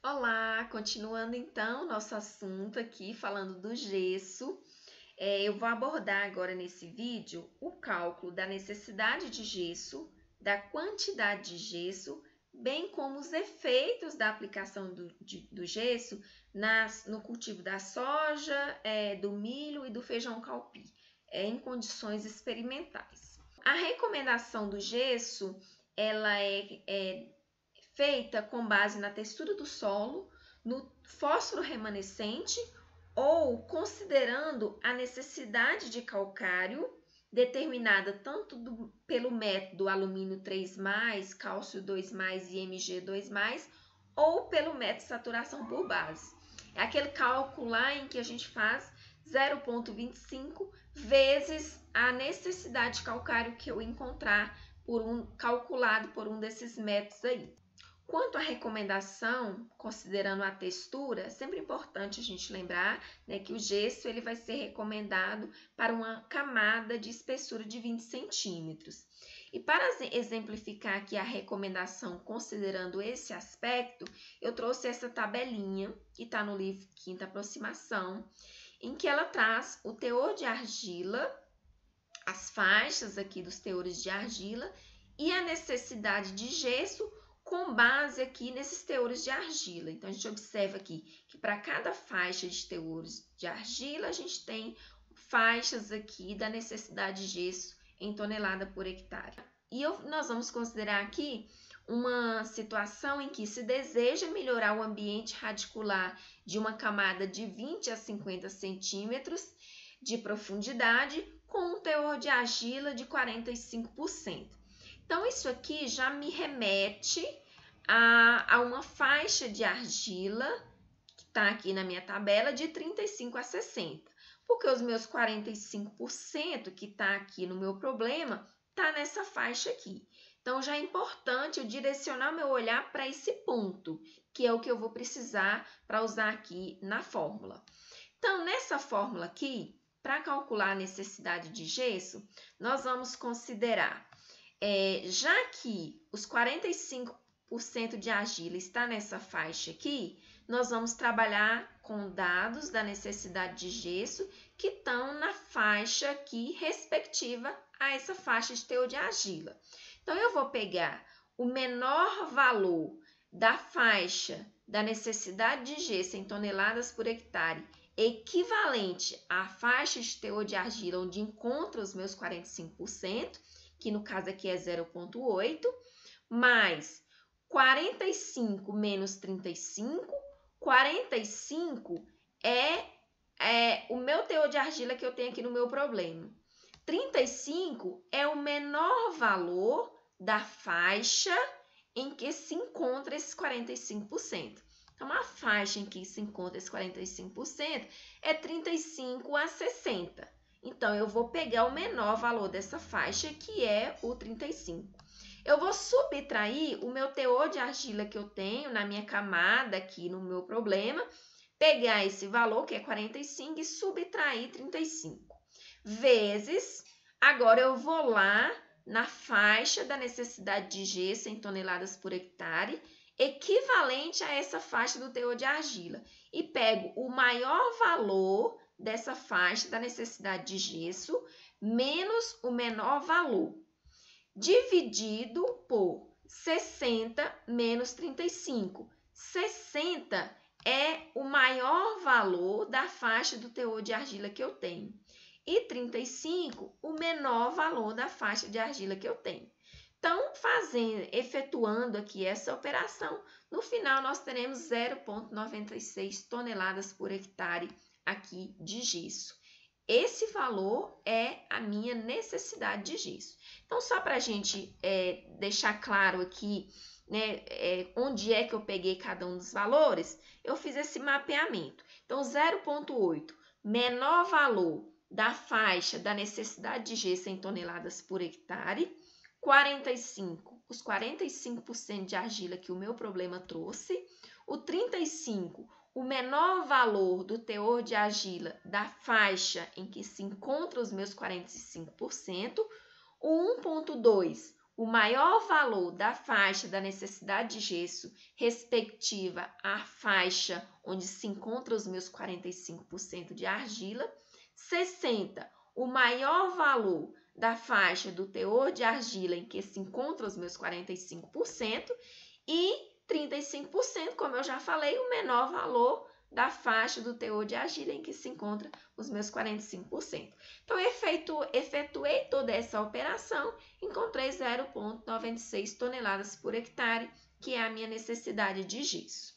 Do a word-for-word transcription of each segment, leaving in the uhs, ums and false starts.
Olá, continuando então nosso assunto aqui, falando do gesso. É, eu vou abordar agora nesse vídeo o cálculo da necessidade de gesso, da quantidade de gesso, bem como os efeitos da aplicação do, de, do gesso nas, no cultivo da soja, é, do milho e do feijão calpi, é, em condições experimentais. A recomendação do gesso, ela é, é feita com base na textura do solo, no fósforo remanescente ou considerando a necessidade de calcário determinada tanto do, pelo método alumínio três mais, cálcio dois mais e M G dois mais, ou pelo método saturação por base. É aquele cálculo lá em que a gente faz zero vírgula vinte e cinco vezes a necessidade de calcário que eu encontrar por um calculado por um desses métodos aí. Quanto à recomendação, considerando a textura, é sempre importante a gente lembrar, né, que o gesso ele vai ser recomendado para uma camada de espessura de vinte centímetros. E para exemplificar aqui a recomendação considerando esse aspecto, eu trouxe essa tabelinha que está no livro Quinta Aproximação, em que ela traz o teor de argila, as faixas aqui dos teores de argila e a necessidade de gesso com base aqui nesses teores de argila. Então, a gente observa aqui que para cada faixa de teores de argila, a gente tem faixas aqui da necessidade de gesso em tonelada por hectare. E eu, nós vamos considerar aqui uma situação em que se deseja melhorar o ambiente radicular de uma camada de vinte a cinquenta centímetros de profundidade com um teor de argila de quarenta e cinco por cento. Então, isso aqui já me remete a, a uma faixa de argila, que está aqui na minha tabela, de trinta e cinco a sessenta. Porque os meus quarenta e cinco por cento que está aqui no meu problema, está nessa faixa aqui. Então, já é importante eu direcionar meu olhar para esse ponto, que é o que eu vou precisar para usar aqui na fórmula. Então, nessa fórmula aqui, para calcular a necessidade de gesso, nós vamos considerar É, já que os quarenta e cinco por cento de argila está nessa faixa aqui, nós vamos trabalhar com dados da necessidade de gesso que estão na faixa aqui respectiva a essa faixa de teor de argila. Então, eu vou pegar o menor valor da faixa da necessidade de gesso em toneladas por hectare, equivalente à faixa de teor de argila onde encontro os meus quarenta e cinco por cento, que no caso aqui é zero vírgula oito, mais quarenta e cinco menos trinta e cinco, quarenta e cinco é, é o meu teor de argila que eu tenho aqui no meu problema. trinta e cinco é o menor valor da faixa em que se encontra esses quarenta e cinco por cento. Então, a faixa em que se encontra esses quarenta e cinco por cento é trinta e cinco a sessenta. Então, eu vou pegar o menor valor dessa faixa, que é o trinta e cinco. Eu vou subtrair o meu teor de argila que eu tenho na minha camada aqui no meu problema, pegar esse valor, que é quarenta e cinco, e subtrair trinta e cinco. Vezes, agora eu vou lá na faixa da necessidade de gesso em toneladas por hectare, equivalente a essa faixa do teor de argila, e pego o maior valor dessa faixa da necessidade de gesso, menos o menor valor, dividido por sessenta menos trinta e cinco. sessenta é o maior valor da faixa do teor de argila que eu tenho. E trinta e cinco, o menor valor da faixa de argila que eu tenho. Então, fazendo, efetuando aqui essa operação, no final nós teremos zero vírgula noventa e seis toneladas por hectare aqui de gesso. Esse valor é a minha necessidade de gesso. Então, só para a gente é, deixar claro aqui, né, é, onde é que eu peguei cada um dos valores, eu fiz esse mapeamento. Então, zero vírgula oito, menor valor da faixa da necessidade de gesso em toneladas por hectare, quarenta e cinco, os quarenta e cinco por cento de argila que o meu problema trouxe, o trinta e cinco, o menor valor do teor de argila da faixa em que se encontram os meus quarenta e cinco por cento, o um vírgula dois, o maior valor da faixa da necessidade de gesso respectiva à faixa onde se encontra os meus quarenta e cinco por cento de argila. sessenta, o maior valor da faixa do teor de argila em que se encontram os meus quarenta e cinco por cento. E trinta e cinco por cento, como eu já falei, o menor valor da faixa do teor de argila em que se encontra os meus quarenta e cinco por cento. Então, eu efetu, efetuei toda essa operação, encontrei zero vírgula noventa e seis toneladas por hectare, que é a minha necessidade de gesso.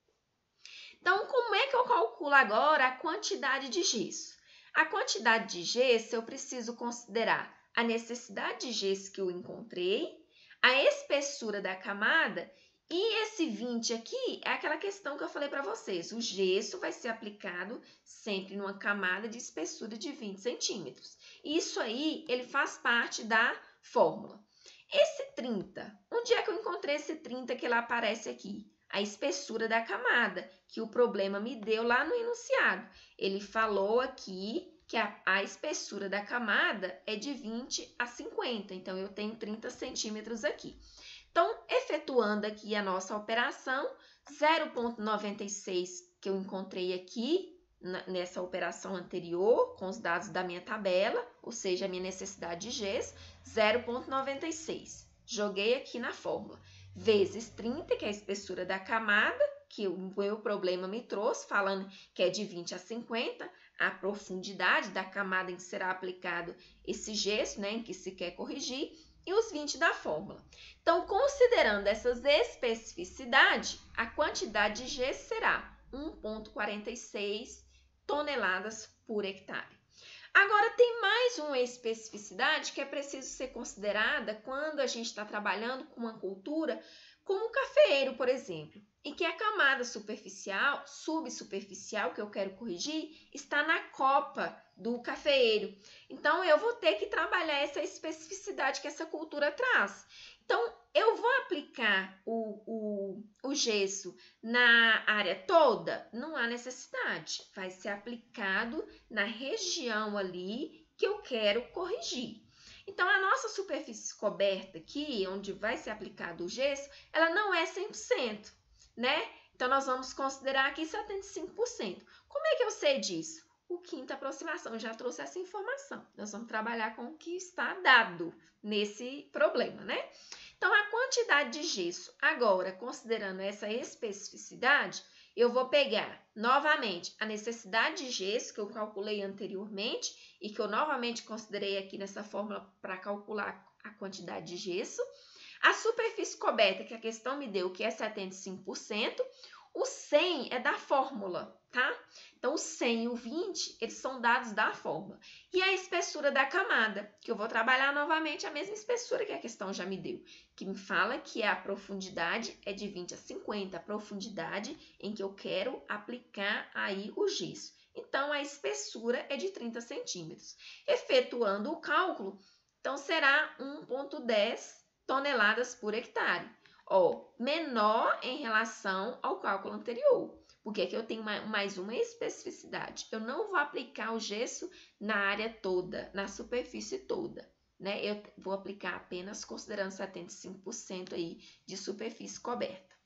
Então, como é que eu calculo agora a quantidade de gesso? A quantidade de gesso eu preciso considerar a necessidade de gesso que eu encontrei, a espessura da camada e esse vinte aqui é aquela questão que eu falei para vocês. O gesso vai ser aplicado sempre numa camada de espessura de vinte centímetros. Isso aí, ele faz parte da fórmula. Esse trinta, onde é que eu encontrei esse trinta que ele aparece aqui? A espessura da camada, que o problema me deu lá no enunciado. Ele falou aqui que a, a espessura da camada é de vinte a cinquenta, então eu tenho trinta centímetros aqui. Então, efetuando aqui a nossa operação, zero vírgula noventa e seis que eu encontrei aqui nessa operação anterior, com os dados da minha tabela, ou seja, a minha necessidade de gesso, zero vírgula noventa e seis. Joguei aqui na fórmula. Vezes trinta, que é a espessura da camada, que o meu problema me trouxe, falando que é de vinte a cinquenta, a profundidade da camada em que será aplicado esse gesso, né, em que se quer corrigir, e os vinte da fórmula. Então, considerando essas especificidades, a quantidade de gesso será um vírgula quarenta e seis toneladas por hectare. Agora, tem mais uma especificidade que é preciso ser considerada quando a gente está trabalhando com uma cultura como o cafeeiro, por exemplo, em que a camada superficial, subsuperficial, que eu quero corrigir, está na copa do cafeeiro. Então, eu vou ter que trabalhar essa especificidade que essa cultura traz. Então, eu vou aplicar o, o, o gesso na área toda? Não há necessidade. Vai ser aplicado na região ali que eu quero corrigir. Então, a nossa superfície coberta aqui, onde vai ser aplicado o gesso, ela não é cem por cento, né? Então, nós vamos considerar aqui setenta e cinco por cento. Como é que eu sei disso? O quinta aproximação já trouxe essa informação. Nós vamos trabalhar com o que está dado nesse problema, né? Então, a quantidade de gesso, agora, considerando essa especificidade, eu vou pegar, novamente, a necessidade de gesso que eu calculei anteriormente e que eu novamente considerei aqui nessa fórmula para calcular a quantidade de gesso. A superfície coberta, que a questão me deu, que é setenta e cinco por cento. O cem é da fórmula, tá? Então, o cem e o vinte, eles são dados da fórmula. E a espessura da camada, que eu vou trabalhar novamente a mesma espessura que a questão já me deu, que me fala que a profundidade é de vinte a cinquenta, a profundidade em que eu quero aplicar aí o gesso. Então, a espessura é de trinta centímetros. Efetuando o cálculo, então será um vírgula dez toneladas por hectare. Ó, menor em relação ao cálculo anterior, porque aqui eu tenho mais uma especificidade. Eu não vou aplicar o gesso na área toda, na superfície toda, né? Eu vou aplicar apenas considerando setenta e cinco por cento aí de superfície coberta.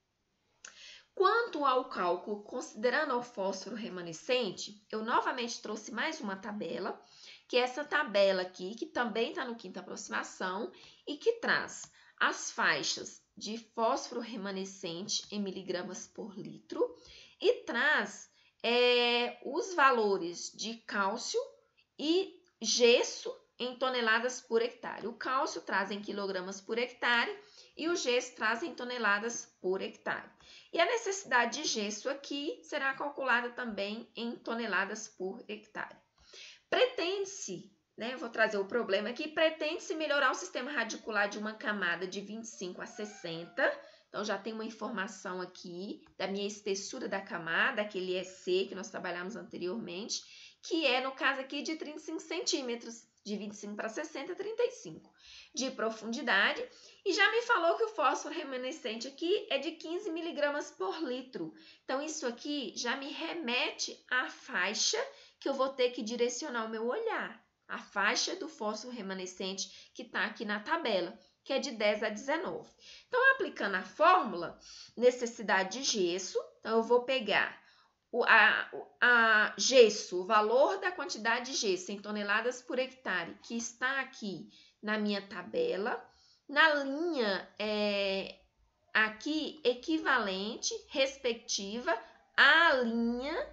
Quanto ao cálculo, considerando o fósforo remanescente, eu novamente trouxe mais uma tabela, que é essa tabela aqui, que também está no quinta aproximação e que traz as faixas de fósforo remanescente em miligramas por litro e traz é, os valores de cálcio e gesso em toneladas por hectare. O cálcio traz em quilogramas por hectare e o gesso traz em toneladas por hectare. E a necessidade de gesso aqui será calculada também em toneladas por hectare. Pretende-se, né, eu vou trazer o problema aqui, pretende-se melhorar o sistema radicular de uma camada de vinte e cinco a sessenta. Então, já tem uma informação aqui da minha espessura da camada, aquele E C que nós trabalhamos anteriormente, que é, no caso aqui, de trinta e cinco centímetros, de vinte e cinco para sessenta, trinta e cinco de profundidade. E já me falou que o fósforo remanescente aqui é de quinze miligramas por litro. Então, isso aqui já me remete à faixa que eu vou ter que direcionar o meu olhar. A faixa do fósforo remanescente que está aqui na tabela. que é de dez a dezenove. Então, aplicando a fórmula, necessidade de gesso, então eu vou pegar o a, a gesso, o valor da quantidade de gesso em toneladas por hectare, que está aqui na minha tabela, na linha é, aqui equivalente, respectiva, à linha,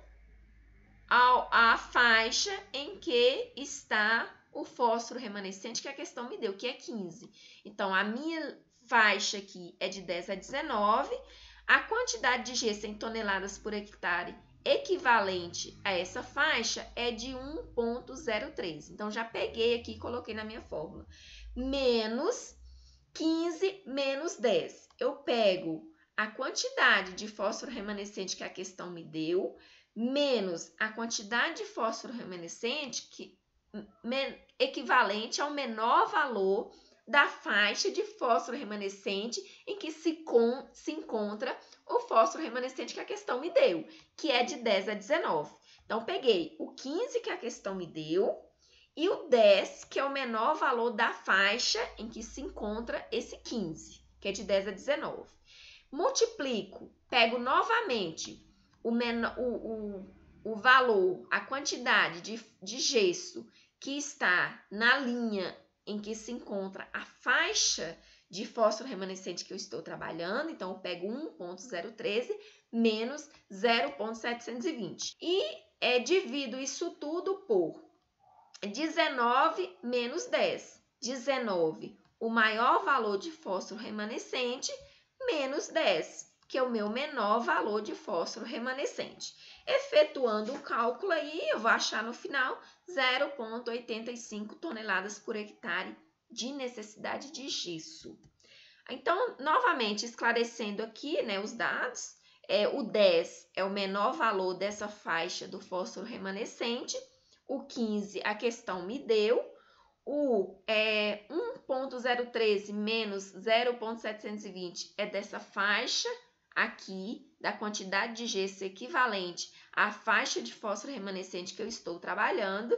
ao, à faixa em que está o fósforo remanescente que a questão me deu, que é quinze. Então, a minha faixa aqui é de dez a dezenove, a quantidade de gesso em toneladas por hectare equivalente a essa faixa é de um ponto zero três. Então, já peguei aqui e coloquei na minha fórmula. Menos quinze menos dez. Eu pego a quantidade de fósforo remanescente que a questão me deu, menos a quantidade de fósforo remanescente que, me, equivalente ao menor valor da faixa de fósforo remanescente em que se, com, se encontra o fósforo remanescente que a questão me deu, que é de dez a dezenove. Então, peguei o quinze que a questão me deu e o dez, que é o menor valor da faixa em que se encontra esse quinze, que é de dez a dezenove. Multiplico, pego novamente o, menor, o, o, o valor, a quantidade de, de gesso que está na linha em que se encontra a faixa de fósforo remanescente que eu estou trabalhando. Então, eu pego um ponto zero um três menos zero ponto setecentos e vinte. E é, divido isso tudo por dezenove menos dez. dezenove, o maior valor de fósforo remanescente, menos dez, que é o meu menor valor de fósforo remanescente. Efetuando o cálculo aí, eu vou achar no final zero ponto oitenta e cinco toneladas por hectare de necessidade de gesso. Então, novamente, esclarecendo aqui, né, os dados, é, o dez é o menor valor dessa faixa do fósforo remanescente, o quinze a questão me deu, o é, um ponto zero três menos zero ponto setecentos e vinte é dessa faixa aqui, da quantidade de gesso equivalente à faixa de fósforo remanescente que eu estou trabalhando,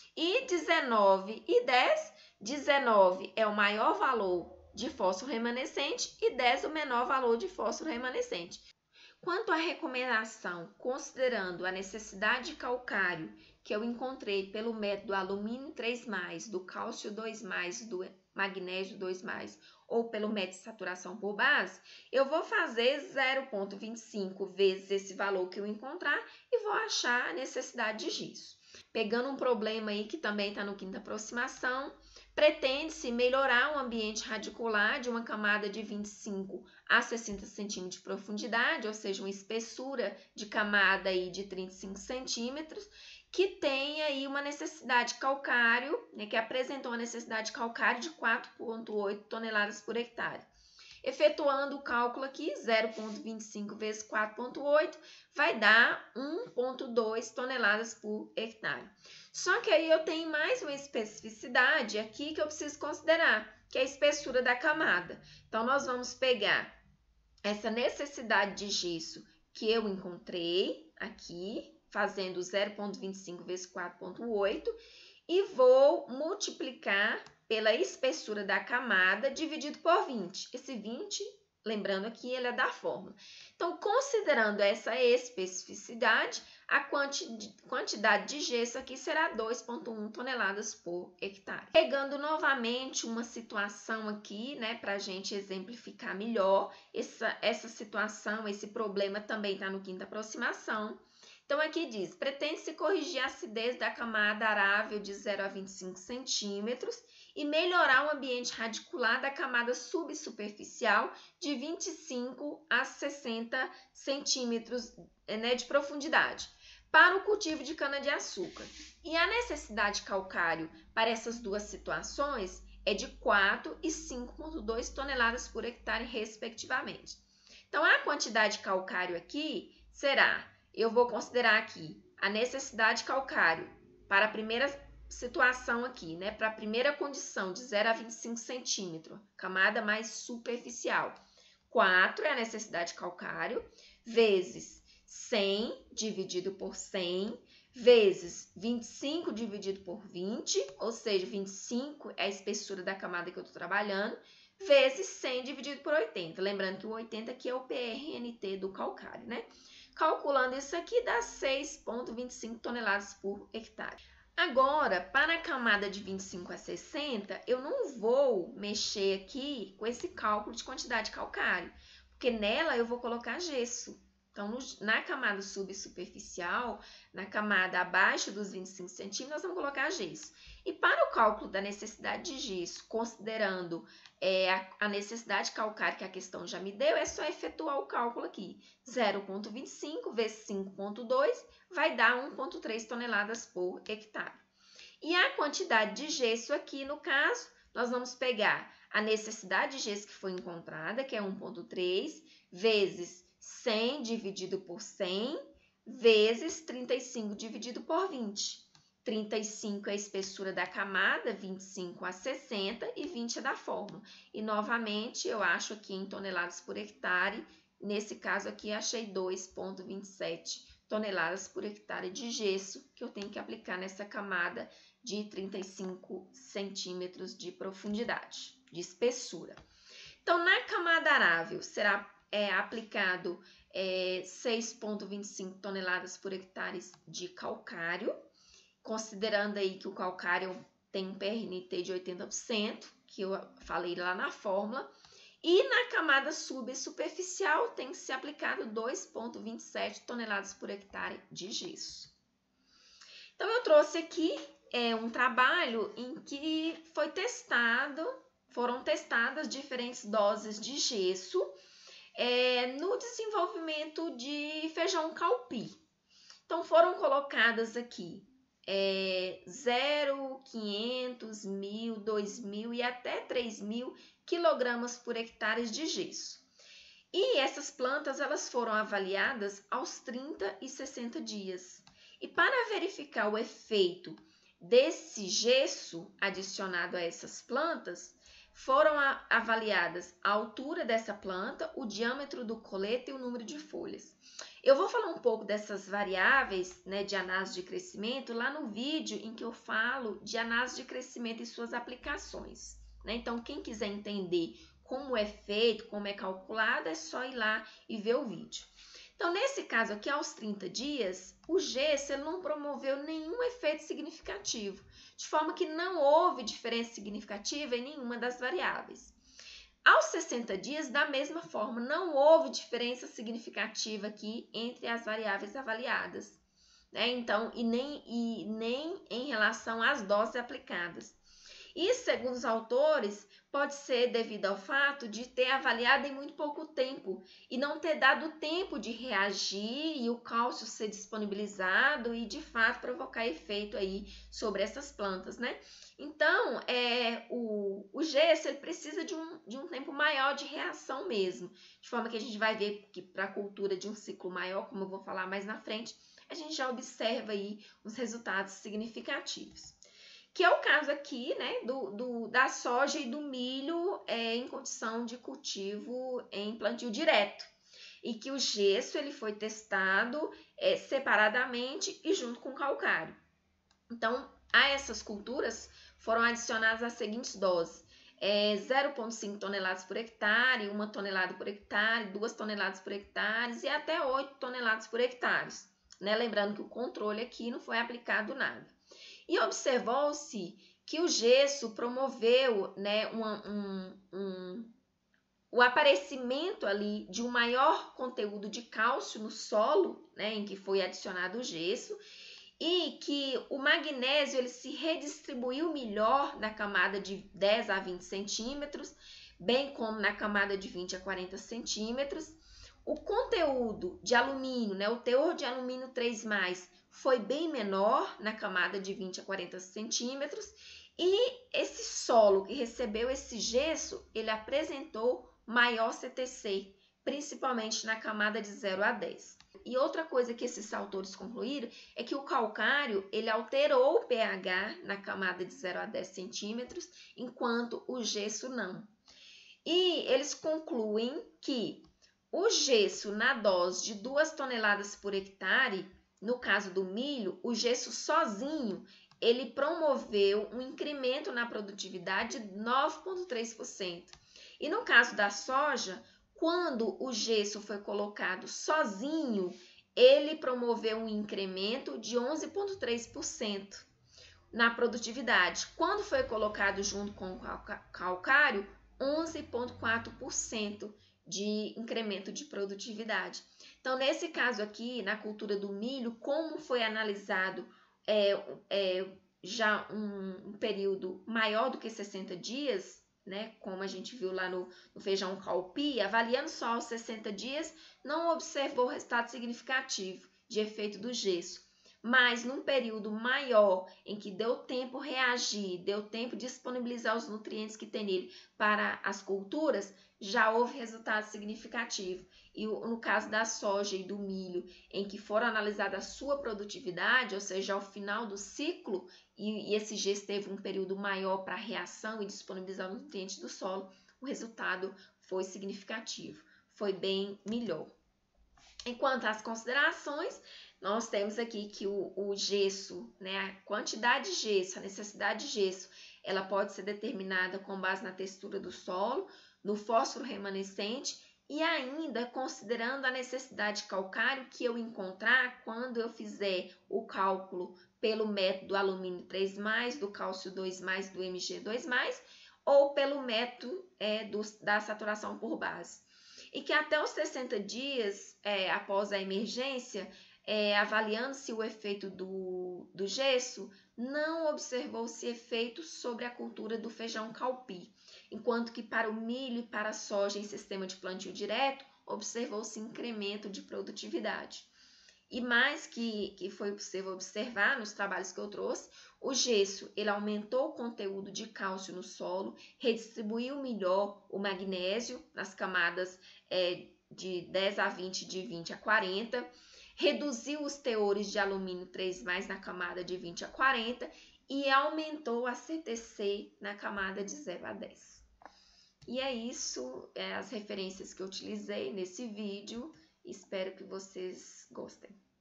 e dezenove e dez, dezenove é o maior valor de fósforo remanescente e dez o menor valor de fósforo remanescente. Quanto à recomendação, considerando a necessidade de calcário que eu encontrei pelo método alumínio três mais, do cálcio dois mais, do magnésio dois mais, ou pelo método de saturação por base, eu vou fazer zero ponto vinte e cinco vezes esse valor que eu encontrar e vou achar a necessidade de gesso. Pegando um problema aí que também está no quinta aproximação, pretende-se melhorar o ambiente radicular de uma camada de vinte e cinco a sessenta centímetros de profundidade, ou seja, uma espessura de camada aí de trinta e cinco centímetros, que tem aí uma necessidade de calcário, né, que apresentou uma necessidade de calcário de quatro ponto oito toneladas por hectare. Efetuando o cálculo aqui, zero ponto vinte e cinco vezes quatro ponto oito, vai dar um ponto dois toneladas por hectare. Só que aí eu tenho mais uma especificidade aqui que eu preciso considerar, que é a espessura da camada. Então, nós vamos pegar essa necessidade de gesso que eu encontrei aqui, fazendo zero ponto vinte e cinco vezes quatro ponto oito, e vou multiplicar pela espessura da camada dividido por vinte. Esse vinte, lembrando aqui, ele é da fórmula. Então, considerando essa especificidade, a quanti quantidade de gesso aqui será dois ponto um toneladas por hectare. Pegando novamente uma situação aqui, né, para a gente exemplificar melhor, essa, essa situação, esse problema também está no quinta aproximação. Então, aqui diz, pretende-se corrigir a acidez da camada arável de zero a vinte e cinco centímetros e melhorar o ambiente radicular da camada subsuperficial de vinte e cinco a sessenta centímetros, né, de profundidade para o cultivo de cana-de-açúcar. E a necessidade de calcário para essas duas situações é de quatro e cinco ponto dois toneladas por hectare, respectivamente. Então, a quantidade de calcário aqui será, eu vou considerar aqui a necessidade de calcário para a primeira situação aqui, né? Para a primeira condição de zero a vinte e cinco centímetros, camada mais superficial. quatro é a necessidade de calcário, vezes cem dividido por cem, vezes vinte e cinco dividido por vinte, ou seja, vinte e cinco é a espessura da camada que eu estou trabalhando, vezes cem dividido por oitenta. Lembrando que o oitenta aqui é o P R N T do calcário, né? Calculando isso aqui, dá seis vírgula vinte e cinco toneladas por hectare. Agora, para a camada de vinte e cinco a sessenta, eu não vou mexer aqui com esse cálculo de quantidade de calcário, porque nela eu vou colocar gesso. Então, no, na camada subsuperficial, na camada abaixo dos vinte e cinco centímetros, nós vamos colocar gesso. E para o cálculo da necessidade de gesso, considerando é, a, a necessidade calcária que a questão já me deu, é só efetuar o cálculo aqui. zero vírgula vinte e cinco vezes cinco vírgula dois vai dar um vírgula três toneladas por hectare. E a quantidade de gesso aqui, no caso, nós vamos pegar a necessidade de gesso que foi encontrada, que é um vírgula três, vezes cem dividido por cem, vezes trinta e cinco dividido por vinte. trinta e cinco é a espessura da camada, vinte e cinco a sessenta e vinte é da fórmula. E, novamente, eu acho aqui em toneladas por hectare, nesse caso aqui, achei dois vírgula vinte e sete toneladas por hectare de gesso que eu tenho que aplicar nessa camada de trinta e cinco centímetros de profundidade, de espessura. Então, na camada arável, será é, aplicado é, seis vírgula vinte e cinco toneladas por hectare de calcário, considerando aí que o calcário tem um P R N T de oitenta por cento, que eu falei lá na fórmula, e na camada subsuperficial tem que ser aplicado dois vírgula vinte e sete toneladas por hectare de gesso. Então, eu trouxe aqui é, um trabalho em que foi testado, foram testadas diferentes doses de gesso é, no desenvolvimento de feijão calpi. Então, foram colocadas aqui é, zero, quinhentos, mil, dois mil e até três mil quilogramas por hectare de gesso. E essas plantas elas foram avaliadas aos trinta e sessenta dias. E para verificar o efeito desse gesso adicionado a essas plantas, foram avaliadas a altura dessa planta, o diâmetro do colete e o número de folhas. Eu vou falar um pouco dessas variáveis, né, de análise de crescimento lá no vídeo em que eu falo de análise de crescimento e suas aplicações, né? Então, quem quiser entender como é feito, como é calculado, é só ir lá e ver o vídeo. Então, nesse caso aqui, aos trinta dias, o gesso ele não promoveu nenhum efeito significativo, de forma que não houve diferença significativa em nenhuma das variáveis. Aos sessenta dias, da mesma forma, não houve diferença significativa aqui entre as variáveis avaliadas, né? Então, e nem, e nem em relação às doses aplicadas. Isso, segundo os autores, pode ser devido ao fato de ter avaliado em muito pouco tempo e não ter dado tempo de reagir e o cálcio ser disponibilizado e, de fato, provocar efeito aí sobre essas plantas, né? Então, é, o, o gesso ele precisa de um, de um tempo maior de reação mesmo, de forma que a gente vai ver que para a cultura de um ciclo maior, como eu vou falar mais na frente, a gente já observa aí os resultados significativos. Que é o caso aqui, né, do, do, da soja e do milho é, em condição de cultivo em plantio direto. E que o gesso ele foi testado é, separadamente e junto com o calcário. Então, a essas culturas foram adicionadas as seguintes doses. É, zero vírgula cinco toneladas por hectare, uma tonelada por hectare, duas toneladas por hectare e até oito toneladas por hectare. Né? Lembrando que o controle aqui não foi aplicado nada. E observou-se que o gesso promoveu, né, uma, um, um, o aparecimento ali de um maior conteúdo de cálcio no solo, né, em que foi adicionado o gesso, e que o magnésio ele se redistribuiu melhor na camada de dez a vinte centímetros, bem como na camada de vinte a quarenta centímetros. O conteúdo de alumínio, né, o teor de alumínio três mais, foi bem menor na camada de vinte a quarenta centímetros e esse solo que recebeu esse gesso, ele apresentou maior C T C, principalmente na camada de zero a dez. E outra coisa que esses autores concluíram é que o calcário, ele alterou o pH na camada de zero a dez centímetros, enquanto o gesso não. E eles concluem que o gesso na dose de duas toneladas por hectare, no caso do milho, o gesso sozinho, ele promoveu um incremento na produtividade de nove vírgula três por cento. E no caso da soja, quando o gesso foi colocado sozinho, ele promoveu um incremento de onze vírgula três por cento na produtividade. Quando foi colocado junto com o calcário, onze vírgula quatro por cento de incremento de produtividade. Então, nesse caso aqui, na cultura do milho, como foi analisado é, é, já um, um período maior do que sessenta dias, né, como a gente viu lá no, no feijão calpi, avaliando só os sessenta dias, não observou resultado significativo de efeito do gesso. Mas num período maior, em que deu tempo reagir, deu tempo disponibilizar os nutrientes que tem nele para as culturas, já houve resultado significativo. E no caso da soja e do milho, em que foram analisada a sua produtividade, ou seja, ao final do ciclo, e, e esse gesso teve um período maior para reação e disponibilizar os nutrientes do solo, o resultado foi significativo, foi bem melhor. Enquanto às considerações, nós temos aqui que o, o gesso, né, a quantidade de gesso, a necessidade de gesso, ela pode ser determinada com base na textura do solo, no fósforo remanescente e ainda considerando a necessidade de calcário que eu encontrar quando eu fizer o cálculo pelo método do alumínio três mais, do cálcio dois mais, do M G dois mais, ou pelo método é, do, da saturação por base. E que até os sessenta dias é, após a emergência, é, avaliando-se o efeito do, do gesso, não observou-se efeito sobre a cultura do feijão calpi, enquanto que para o milho e para a soja em sistema de plantio direto, observou-se incremento de produtividade. E mais que, que foi possível observar nos trabalhos que eu trouxe, o gesso ele aumentou o conteúdo de cálcio no solo, redistribuiu melhor o magnésio nas camadas é, de dez a vinte, de vinte a quarenta, reduziu os teores de alumínio três mais na camada de vinte a quarenta e aumentou a C T C na camada de zero a dez. E é isso, é as referências que eu utilizei nesse vídeo. Espero que vocês gostem.